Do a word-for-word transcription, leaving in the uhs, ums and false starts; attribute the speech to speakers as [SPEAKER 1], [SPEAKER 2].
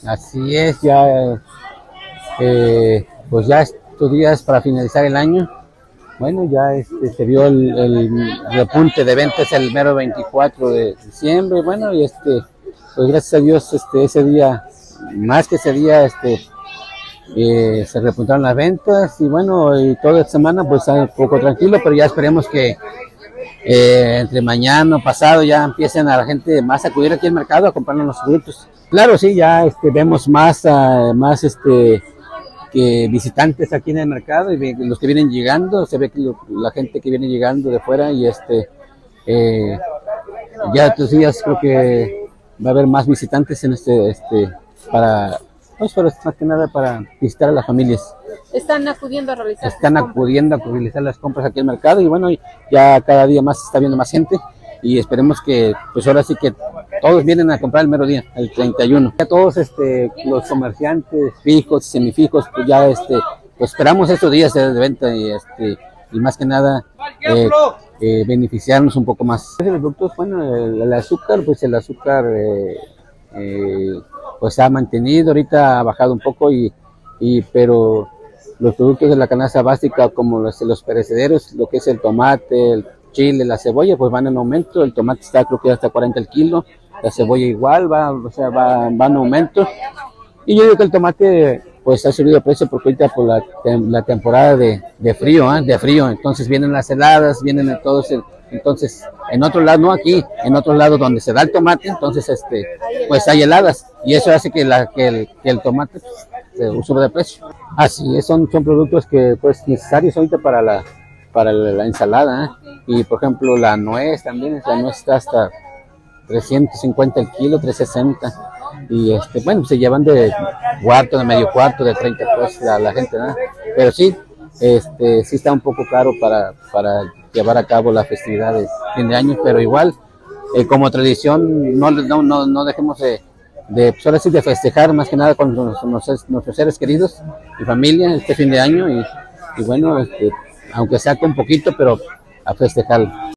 [SPEAKER 1] Así es, ya eh, pues ya estos días para finalizar el año. Bueno, ya este, se vio el, el repunte de ventas el mero veinticuatro de diciembre. Bueno, y este, pues gracias a Dios, este, ese día, más que ese día, este, eh, se repuntaron las ventas. Y bueno, y toda esta semana pues está un poco tranquilo, pero ya esperemos que eh, entre mañana o pasado ya empiecen a la gente más a acudir aquí al mercado a comprar los productos. Claro, sí, ya este, vemos más, uh, más este, que visitantes aquí en el mercado, y los que vienen llegando, se ve que lo, la gente que viene llegando de fuera, y este eh, ya estos días creo que va a haber más visitantes en este, este para, pues, pero más que nada para visitar a las familias.
[SPEAKER 2] Están acudiendo a realizar
[SPEAKER 1] Están acudiendo a realizar las compras aquí al mercado, y bueno, ya cada día más se está viendo más gente, y esperemos que, pues ahora sí que todos vienen a comprar el mero día, el treinta y uno. Ya todos este, los comerciantes fijos y semifijos, pues ya este, pues esperamos estos días de venta, y este, y más que nada eh, eh, beneficiarnos un poco más. Los productos, bueno, el, el azúcar, pues el azúcar eh, eh, pues se ha mantenido, ahorita ha bajado un poco, y, y pero los productos de la canasta básica, como los, los perecederos, lo que es el tomate, el chile, la cebolla, pues van en aumento. El tomate está creo que hasta cuarenta el kilo, la cebolla igual va, o sea, va, va en aumento. Y yo digo que el tomate pues ha subido de precio porque ahorita por la, la temporada de, de frío, ¿eh? de frío, entonces vienen las heladas, vienen todos, el, entonces en otro lado, no aquí, en otro lado donde se da el tomate, entonces este, pues hay heladas, y eso hace que, la, que, el, que el tomate pues, sube de precio. Así es, son, son productos que pues necesarios ahorita para la, para la ensalada, ¿eh? Y por ejemplo la nuez también, la nuez está hasta trescientos cincuenta el kilo, trescientos sesenta, y este, bueno, se llevan de cuarto, de medio cuarto, de treinta pesos la, la gente, ¿no? Pero sí, este, sí está un poco caro para, para llevar a cabo la festividad de fin de año, pero igual, eh, como tradición, no, no, no, no dejemos de, de, pues ahora sí, de festejar más que nada con nuestros, nuestros seres queridos y familia este fin de año, y, y bueno, este, aunque sea con poquito, pero a festejarlo.